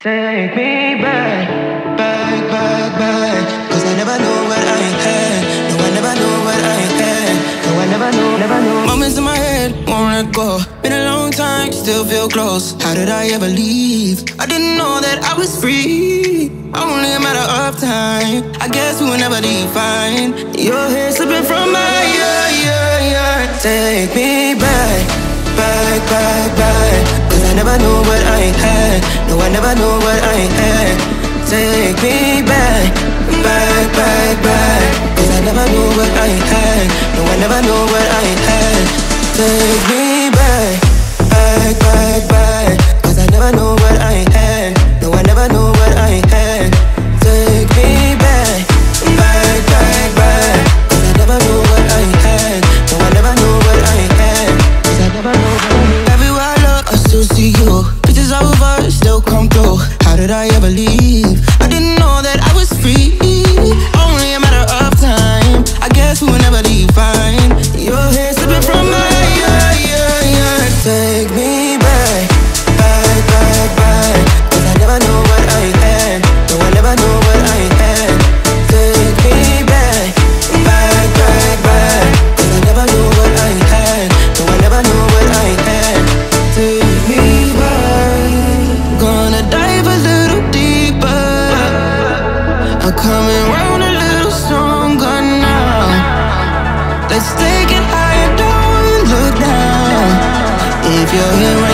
Take me back, back, back, back. Cause I never knew what I had. No, I never knew what I had. No, I never knew, never knew. Moments in my head, won't let go. Been a long time, still feel close. How did I ever leave? I didn't know that I was free. Only a matter of time. I guess we will never define. Your hair slipping from my ear. Take me back, back, back, back. Cause I never knew what I had. No, I never knew what I had. Take me back, back, back, back. Cause I never knew what I had. No, I never knew what I had. Take me back, back, back, back. Cause I never knew what I had. No, I never knew what I had. Take me back, back, back, back. Cause I never knew what I had. No, I never knew what I had. Cause I never knew what I had. Everywhere I look, I still see you. Pictures of us still come through. How did I ever leave? I didn't know that I was free. Only a matter of time. I guess we will never define. Your hair slipping from my ear. Take me back, back, back, back. Cause I never knew what I had. No, I never knew what I had. Take me back, back, back, back. Cause I never knew what I had. No, I never knew what I had. Take me back. Gonna dive a little deeper. I'm coming round a little stronger now. Let's take it higher, don't look down. If you're here